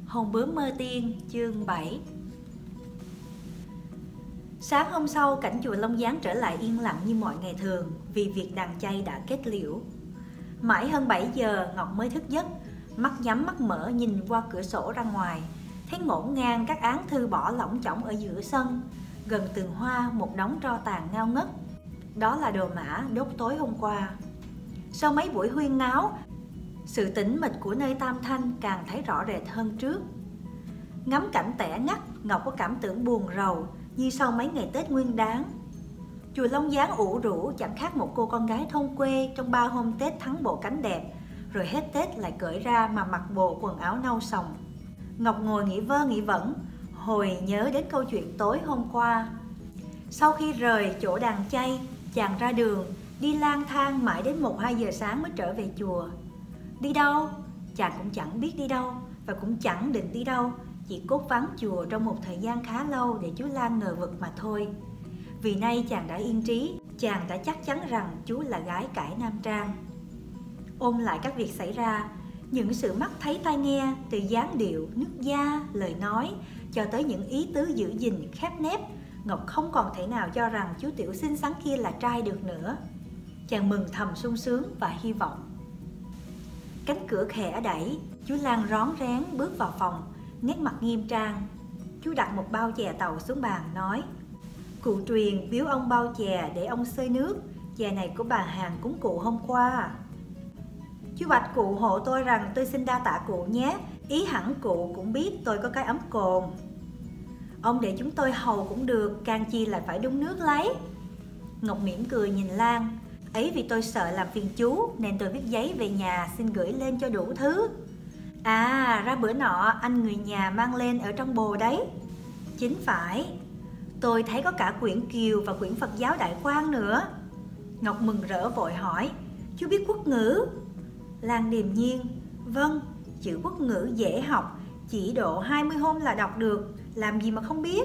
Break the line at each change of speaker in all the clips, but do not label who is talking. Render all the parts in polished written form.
Hồn bướm mơ tiên chương 7. Sáng hôm sau, cảnh chùa Long Gián trở lại yên lặng như mọi ngày thường vì việc đàn chay đã kết liễu. Mãi hơn 7 giờ, Ngọc mới thức giấc, mắt nhắm mắt mở nhìn qua cửa sổ ra ngoài, thấy ngổn ngang các án thư bỏ lỏng chỏng ở giữa sân. Gần tường hoa một đống tro tàn ngao ngất, đó là đồ mã đốt tối hôm qua. Sau mấy buổi huyên náo, sự tĩnh mịch của nơi Tam Thanh càng thấy rõ rệt hơn trước. Ngắm cảnh tẻ ngắt, Ngọc có cảm tưởng buồn rầu như sau mấy ngày Tết Nguyên Đán. Chùa Long Gián ủ rũ chẳng khác một cô con gái thôn quê trong 3 hôm Tết thắng bộ cánh đẹp, rồi hết Tết lại cởi ra mà mặc bộ quần áo nâu sòng. Ngọc ngồi nghĩ vơ nghĩ vẩn, hồi nhớ đến câu chuyện tối hôm qua. Sau khi rời chỗ đàn chay, chàng ra đường, đi lang thang mãi đến 1-2 giờ sáng mới trở về chùa. Đi đâu? Chàng cũng chẳng biết đi đâu, và cũng chẳng định đi đâu, chỉ cốt vắng chùa trong một thời gian khá lâu để chú Lan ngờ vực mà thôi. Vì nay chàng đã yên trí, chàng đã chắc chắn rằng chú là gái cải nam trang. Ôn lại các việc xảy ra, những sự mắt thấy tai nghe, từ dáng điệu, nước da, lời nói, cho tới những ý tứ giữ gìn, khép nép, Ngọc không còn thể nào cho rằng chú tiểu xinh xắn kia là trai được nữa. Chàng mừng thầm sung sướng và hy vọng. Cánh cửa khẽ đẩy, chú Lan rón rén bước vào phòng, nét mặt nghiêm trang. Chú đặt một bao chè tàu xuống bàn nói: "Cụ truyền biếu ông bao chè để ông xơi nước, chè này của bà hàng cúng cụ hôm qua. Chú bạch cụ hộ tôi rằng tôi xin đa tạ cụ nhé, ý hẳn cụ cũng biết tôi có cái ấm cồn. Ông để chúng tôi hầu cũng được, càng chi lại phải đun nước lấy." Ngọc mỉm cười nhìn Lan: "Ấy vì tôi sợ làm phiền chú nên tôi viết giấy về nhà xin gửi lên cho đủ thứ. À, ra bữa nọ anh người nhà mang lên ở trong bồ đấy." "Chính phải, tôi thấy có cả quyển Kiều và quyển Phật giáo Đại Quang nữa." Ngọc mừng rỡ vội hỏi: "Chú biết quốc ngữ?" Lan điềm nhiên: "Vâng, chữ quốc ngữ dễ học, chỉ độ 20 hôm là đọc được, làm gì mà không biết."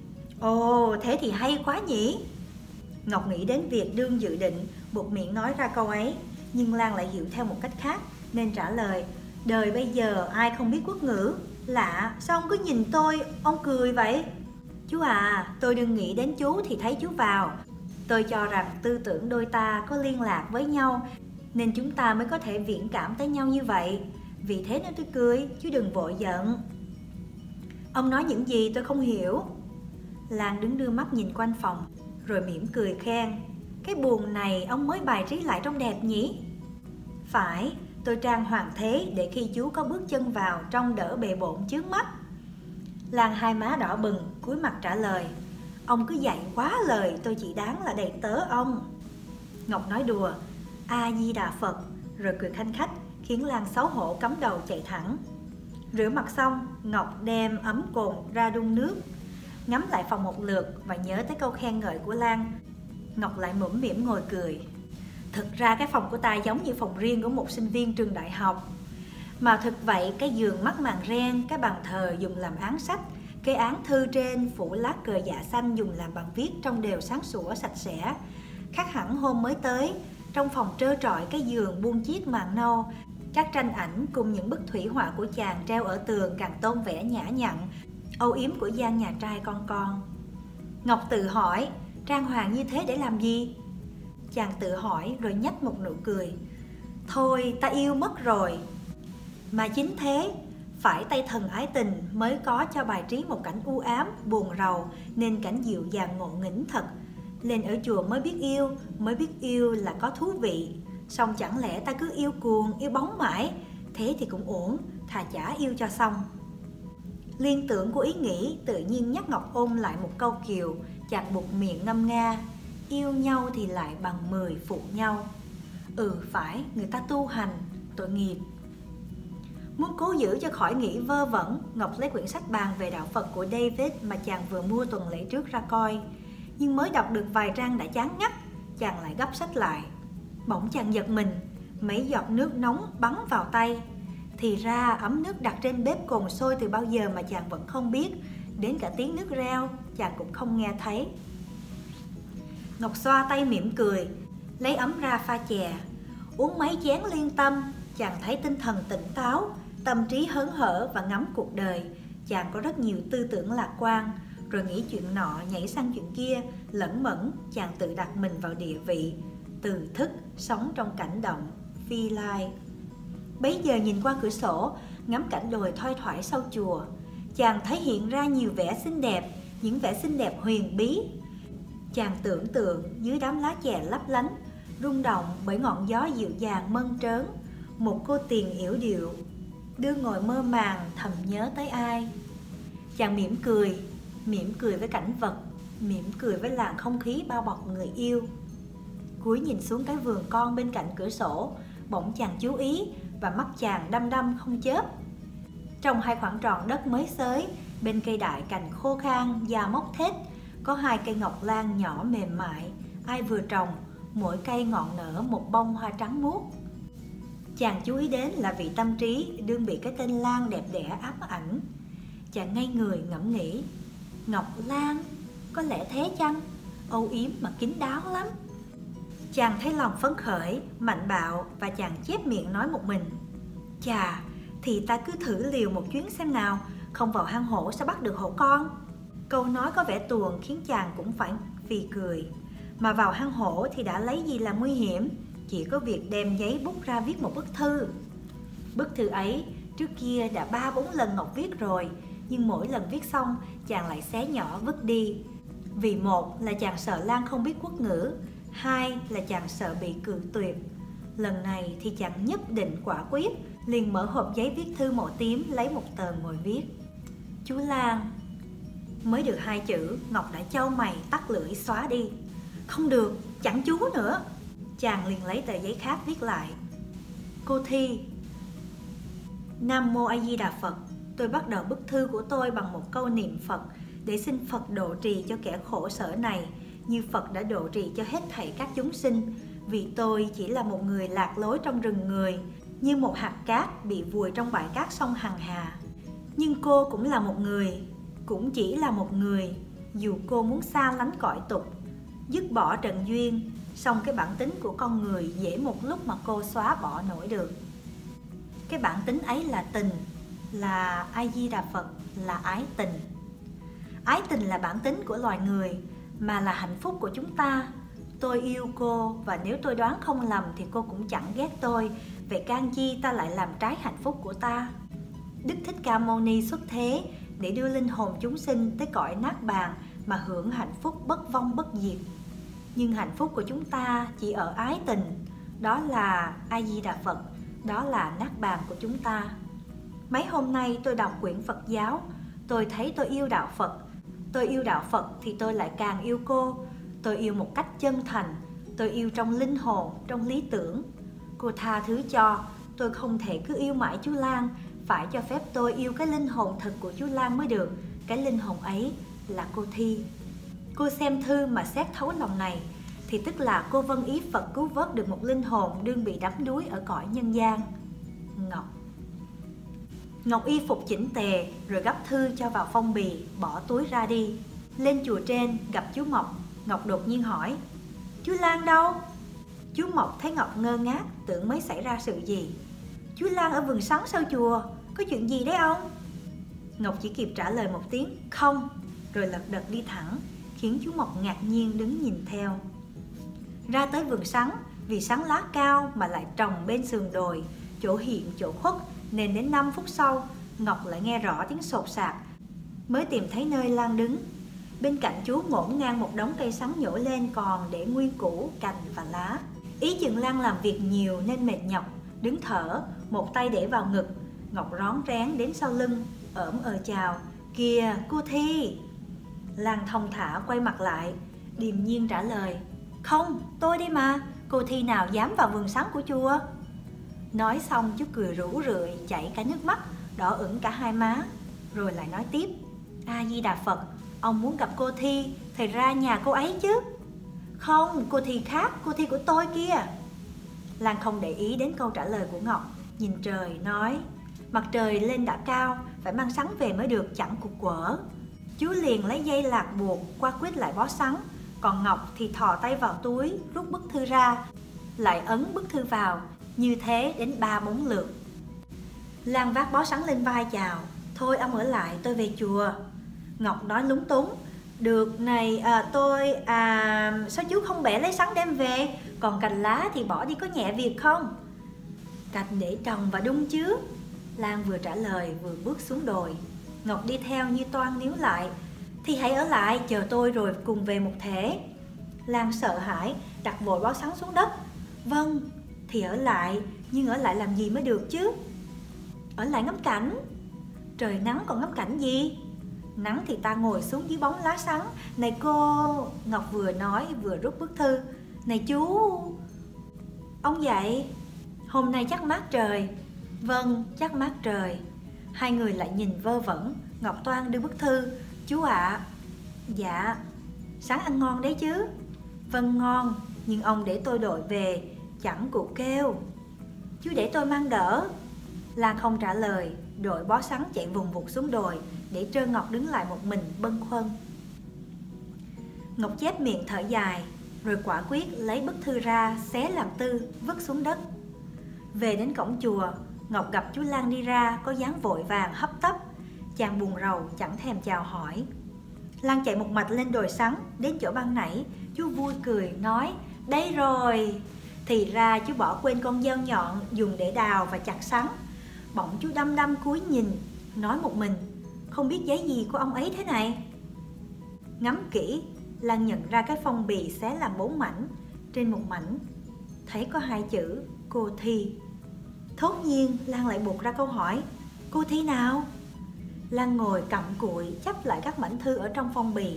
"Ồ, thế thì hay quá nhỉ." Ngọc nghĩ đến việc đương dự định buộc miệng nói ra câu ấy, nhưng Lan lại hiểu theo một cách khác nên trả lời: "Đời bây giờ ai không biết quốc ngữ? Lạ, sao ông cứ nhìn tôi, ông cười vậy?" "Chú à, tôi đừng nghĩ đến chú thì thấy chú vào. Tôi cho rằng tư tưởng đôi ta có liên lạc với nhau nên chúng ta mới có thể viễn cảm tới nhau như vậy. Vì thế nên tôi cười, chú đừng vội giận." "Ông nói những gì tôi không hiểu." Lan đứng đưa mắt nhìn quanh phòng, rồi mỉm cười khen: "Cái buồng này ông mới bài trí lại trông đẹp nhỉ?" "Phải, tôi trang hoàng thế để khi chú có bước chân vào trông đỡ bề bộn chướng mắt." Lan hai má đỏ bừng, cúi mặt trả lời: "Ông cứ dạy quá lời, tôi chỉ đáng là đầy tớ ông." Ngọc nói đùa: "A Di Đà Phật", rồi cười khanh khách, khiến Lan xấu hổ cắm đầu chạy thẳng. Rửa mặt xong, Ngọc đem ấm cồn ra đun nước. Ngắm lại phòng một lượt và nhớ tới câu khen ngợi của Lan, Ngọc lại mũm mĩm ngồi cười. Thực ra cái phòng của ta giống như phòng riêng của một sinh viên trường đại học. Mà thực vậy, cái giường mắc màn ren, cái bàn thờ dùng làm án sách, cái án thư trên phủ lá cờ dạ xanh dùng làm bàn viết trông đều sáng sủa sạch sẽ. Khác hẳn hôm mới tới, trong phòng trơ trọi cái giường buông chiếc màn nâu, các tranh ảnh cùng những bức thủy họa của chàng treo ở tường càng tôn vẻ nhã nhặn, âu yếm của gian nhà trai con. Ngọc tự hỏi: trang hoàng như thế để làm gì? Chàng tự hỏi rồi nhếch một nụ cười: "Thôi, ta yêu mất rồi." Mà chính thế, phải tay thần ái tình mới có cho bài trí một cảnh u ám, buồn rầu, nên cảnh dịu dàng ngộ nghĩnh thật. Lên ở chùa mới biết yêu là có thú vị. Xong chẳng lẽ ta cứ yêu cuồng, yêu bóng mãi? Thế thì cũng uổng, thà chả yêu cho xong. Liên tưởng của ý nghĩ tự nhiên nhắc Ngọc ôn lại một câu Kiều, chàng buộc miệng ngâm nga: "Yêu nhau thì lại bằng 10 phụ nhau." Phải, người ta tu hành, tội nghiệp. Muốn cố giữ cho khỏi nghĩ vơ vẩn, Ngọc lấy quyển sách bàn về đạo Phật của David mà chàng vừa mua tuần lễ trước ra coi. Nhưng mới đọc được vài trang đã chán ngắt, chàng lại gấp sách lại. Bỗng chàng giật mình, mấy giọt nước nóng bắn vào tay. Thì ra ấm nước đặt trên bếp cồn sôi từ bao giờ mà chàng vẫn không biết, đến cả tiếng nước reo chàng cũng không nghe thấy. Ngọc xoa tay mỉm cười, lấy ấm ra pha chè. Uống mấy chén liên tâm, chàng thấy tinh thần tỉnh táo, Tâm trí hớn hở và ngắm cuộc đời, chàng có rất nhiều tư tưởng lạc quan, rồi nghĩ chuyện nọ nhảy sang chuyện kia, lẫn mẫn chàng tự đặt mình vào địa vị, từ thức, sống trong cảnh động, phi lai. Bấy giờ nhìn qua cửa sổ, ngắm cảnh đồi thoai thoải sau chùa, chàng thấy hiện ra nhiều vẻ xinh đẹp, những vẻ xinh đẹp huyền bí. Chàng tưởng tượng dưới đám lá chè lấp lánh, rung động bởi ngọn gió dịu dàng mơn trớn, một cô tiền yểu điệu đưa ngồi mơ màng thầm nhớ tới ai. Chàng mỉm cười với cảnh vật, mỉm cười với làn không khí bao bọc người yêu. Cúi nhìn xuống cái vườn con bên cạnh cửa sổ, bỗng chàng chú ý và mắt chàng đăm đăm không chớp. Trong hai khoảng tròn đất mới xới, bên cây đại cành khô khan da mốc thết, có hai cây ngọc lan nhỏ mềm mại, ai vừa trồng, mỗi cây ngọn nở một bông hoa trắng muốt. Chàng chú ý đến là vị tâm trí đương bị cái tên Lan đẹp đẽ ám ảnh. Chàng ngây người ngẫm nghĩ, Ngọc Lan, có lẽ thế chăng? Âu yếm mà kín đáo lắm. Chàng thấy lòng phấn khởi, mạnh bạo và chàng chép miệng nói một mình, chà, thì ta cứ thử liều một chuyến xem nào, không vào hang hổ sao bắt được hổ con. Câu nói có vẻ tuồng khiến chàng cũng phải phì cười. Mà vào hang hổ thì đã lấy gì là nguy hiểm, chỉ có việc đem giấy bút ra viết một bức thư. Bức thư ấy trước kia đã 3-4 lần Ngọc viết rồi, nhưng mỗi lần viết xong chàng lại xé nhỏ vứt đi. Vì một là chàng sợ Lan không biết quốc ngữ, hai là chàng sợ bị cự tuyệt. Lần này thì chàng nhất định quả quyết, liền mở hộp giấy viết thư màu tím, lấy một tờ ngồi viết. Chú Lan. Mới được 2 chữ, Ngọc đã chau mày tắt lưỡi xóa đi. Không được, chẳng chú nữa. Chàng liền lấy tờ giấy khác viết lại. Cô Thi. Nam Mô A Di Đà Phật. Tôi bắt đầu bức thư của tôi bằng một câu niệm Phật để xin Phật độ trì cho kẻ khổ sở này, như Phật đã độ trì cho hết thảy các chúng sinh. Vì tôi chỉ là một người lạc lối trong rừng người, như một hạt cát bị vùi trong bãi cát sông Hằng Hà. Nhưng cô cũng là một người, cũng chỉ là một người, dù cô muốn xa lánh cõi tục, dứt bỏ trần duyên, song cái bản tính của con người dễ một lúc mà cô xóa bỏ nổi được. Cái bản tính ấy là tình, là A Di Đà Phật, là ái tình. Ái tình là bản tính của loài người, mà là hạnh phúc của chúng ta. Tôi yêu cô, và nếu tôi đoán không lầm thì cô cũng chẳng ghét tôi. Vậy can chi ta lại làm trái hạnh phúc của ta? Đức Thích Ca Mâu Ni xuất thế để đưa linh hồn chúng sinh tới cõi nát bàn mà hưởng hạnh phúc bất vong bất diệt. Nhưng hạnh phúc của chúng ta chỉ ở ái tình, đó là A Di Đà Phật, đó là nát bàn của chúng ta. Mấy hôm nay tôi đọc quyển Phật giáo, tôi thấy tôi yêu đạo Phật. Tôi yêu đạo Phật thì tôi lại càng yêu cô. Tôi yêu một cách chân thành, tôi yêu trong linh hồn, trong lý tưởng. Cô tha thứ cho, tôi không thể cứ yêu mãi chú Lan, phải cho phép tôi yêu cái linh hồn thật của chú Lan mới được. Cái linh hồn ấy là cô Thi. Cô xem thư mà xét thấu lòng này, thì tức là cô vâng ý Phật cứu vớt được một linh hồn đương bị đắm đuối ở cõi nhân gian. Ngọc y phục chỉnh tề, rồi gấp thư cho vào phong bì, bỏ túi ra đi. Lên chùa trên gặp chú Mộc, Ngọc đột nhiên hỏi, chú Lan đâu? Chú Mộc thấy Ngọc ngơ ngác, tưởng mới xảy ra sự gì. Chú Lan ở vườn sắn sau chùa, có chuyện gì đấy ông? Ngọc chỉ kịp trả lời một tiếng không, rồi lật đật đi thẳng, khiến chú Mộc ngạc nhiên đứng nhìn theo. Ra tới vườn sắn, vì sắn lá cao mà lại trồng bên sườn đồi, chỗ hiện chỗ khuất, nên đến 5 phút sau, Ngọc lại nghe rõ tiếng sột sạt, mới tìm thấy nơi Lan đứng. Bên cạnh chú ngổn ngang một đống cây sắn nhổ lên còn để nguyên củ, cành và lá. Ý chừng Lan làm việc nhiều nên mệt nhọc, đứng thở, một tay để vào ngực. Ngọc rón rén đến sau lưng, ỡm chào, kìa cô Thi. Lan thong thả quay mặt lại, điềm nhiên trả lời, không, tôi đi mà, cô Thi nào dám vào vườn sắn của chùa. Nói xong chú cười rủ rượi, chảy cả nước mắt, đỏ ửng cả hai má, rồi lại nói tiếp, A Di Đà Phật, ông muốn gặp cô Thi thì ra nhà cô ấy chứ. Không, cô Thi khác, cô Thi của tôi kia. Lan không để ý đến câu trả lời của Ngọc, nhìn trời nói, mặt trời lên đã cao, phải mang sắn về mới được, chẳng cục quở. Chú liền lấy dây lạc buộc, qua quýt lại bó sắn, còn Ngọc thì thò tay vào túi, rút bức thư ra, lại ấn bức thư vào, như thế đến 3-4 lượt. Lan vác bó sắn lên vai chào. Thôi ông ở lại, tôi về chùa. Ngọc nói lúng túng. Được này, sao chú không bẻ lấy sắn đem về? Còn cành lá thì bỏ đi có nhẹ việc không? Cành để trồng và đun chứ. Lan vừa trả lời vừa bước xuống đồi. Ngọc đi theo như toan níu lại. Thì hãy ở lại chờ tôi rồi cùng về một thể. Lan sợ hãi đặt vội bó sắn xuống đất. Vâng, thì ở lại, nhưng ở lại làm gì mới được chứ? Ở lại ngắm cảnh. Trời nắng còn ngắm cảnh gì? Nắng thì ta ngồi xuống dưới bóng lá sắn. Này cô... Ngọc vừa nói vừa rút bức thư. Này chú... Ông dậy. Hôm nay chắc mát trời. Vâng, chắc mát trời. Hai người lại nhìn vơ vẩn. Ngọc toan đưa bức thư. Chú ạ. Dạ. Sáng ăn ngon đấy chứ? Vâng ngon, nhưng ông để tôi đội về, chẳng cụ kêu. Chú để tôi mang đỡ. Lan không trả lời, đội bó sắn chạy vùng vụt xuống đồi, để Trơ Ngọc đứng lại một mình bâng khuâng. Ngọc chép miệng thở dài, rồi quả quyết lấy bức thư ra, xé làm tư, vứt xuống đất. Về đến cổng chùa, Ngọc gặp chú Lan đi ra, có dáng vội vàng hấp tấp. Chàng buồn rầu chẳng thèm chào hỏi. Lan chạy một mạch lên đồi sắn, đến chỗ ban nãy. Chú vui cười nói, đây rồi. Thì ra chú bỏ quên con dao nhọn dùng để đào và chặt sắn. Bỗng chú đăm đăm cúi nhìn, nói một mình, không biết giấy gì của ông ấy thế này. Ngắm kỹ, Lan nhận ra cái phong bì xé làm 4 mảnh. Trên một mảnh thấy có 2 chữ cô Thi. Thốt nhiên Lan lại buộc ra câu hỏi, cô Thi nào? Lan ngồi cặm cụi chắp lại các mảnh thư ở trong phong bì.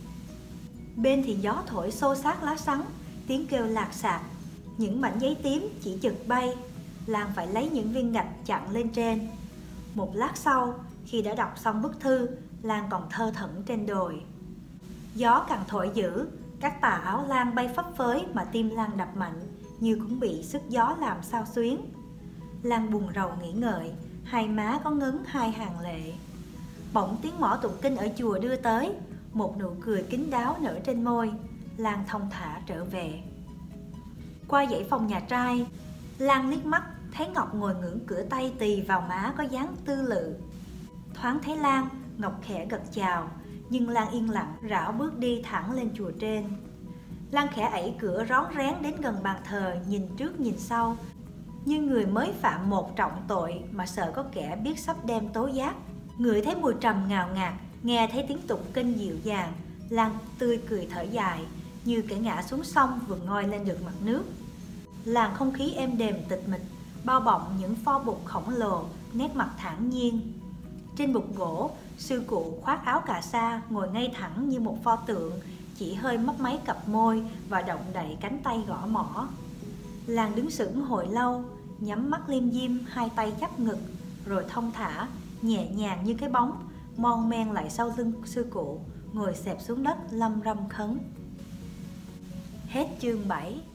Bên thì gió thổi xô xát lá sắn, tiếng kêu lạc xạc. Những mảnh giấy tím chỉ chực bay. Lan phải lấy những viên gạch chặn lên trên. Một lát sau, khi đã đọc xong bức thư, Lan còn thơ thẩn trên đồi. Gió càng thổi dữ, các tà áo Lan bay phấp phới mà tim Lan đập mạnh, như cũng bị sức gió làm sao xuyến. Lan buồn rầu nghĩ ngợi, hai má có ngấn 2 hàng lệ. Bỗng tiếng mõ tụng kinh ở chùa đưa tới, một nụ cười kín đáo nở trên môi. Lan thong thả trở về. Qua dãy phòng nhà trai, Lan liếc mắt thấy Ngọc ngồi ngưỡng cửa tay tì vào má có dáng tư lự. Thoáng thấy Lan, Ngọc khẽ gật chào, nhưng Lan yên lặng rảo bước đi thẳng lên chùa trên. Lan khẽ ẩy cửa rón rén đến gần bàn thờ, nhìn trước nhìn sau, như người mới phạm một trọng tội mà sợ có kẻ biết sắp đem tố giác. Ngửi thấy mùi trầm ngào ngạt, nghe thấy tiếng tụng kinh dịu dàng, Lan tươi cười thở dài, như kẻ ngã xuống sông vừa ngoi lên được mặt nước. Làn không khí êm đềm tịch mịch, bao bọc những pho bục khổng lồ, nét mặt thản nhiên. Trên bục gỗ, sư cụ khoác áo cà sa ngồi ngay thẳng như một pho tượng, chỉ hơi mấp máy cặp môi và động đậy cánh tay gõ mõ. Làn đứng sững hồi lâu, nhắm mắt liêm diêm, hai tay chắp ngực, rồi thong thả, nhẹ nhàng như cái bóng, mon men lại sau lưng sư cụ, ngồi xẹp xuống đất lâm râm khấn. Hết chương 7.